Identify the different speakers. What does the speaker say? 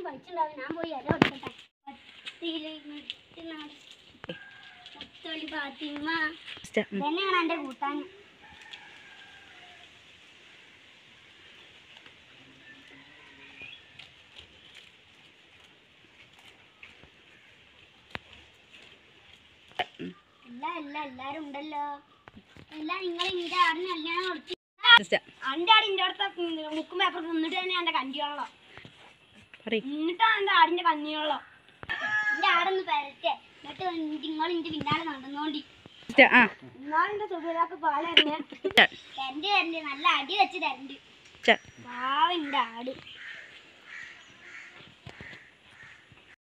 Speaker 1: വലിച്ചുണ്ടാവും. ഞാൻ പോയി ഇല കൊടുക്കട്ടെ. മുത്തോളി ഫാത്തിമ തന്നെയാണ് എൻ്റെ കൂട്ടാൻ. എല്ലാരും ഉണ്ടല്ലോ. എല്ലാം നിങ്ങൾ നിന്റെ ആടിന് കല്യാണം കൊടുത്തു. എൻ്റെ ആട് ഇന്റെ അടുത്ത മുക്കും പേപ്പർ നിന്നിട്ട് തന്നെ എൻ്റെ കഞ്ഞിയോളോ എന്നിട്ടാണ് എൻ്റെ ആടിന്റെ കഞ്ഞിയോളോ. എന്റെ ആടൊന്ന് പരട്ടെ, എന്നിട്ട് നിങ്ങൾ ഇന്റെ പിന്നാലെ നടന്നോണ്ടി. എന്നാലിന്റെ സുഖിലാക്ക് പാലറിഞ്ഞ തരണ്ട് നല്ല അടി വെച്ച് തരണ്ട്. പാവന്റെ ആട്.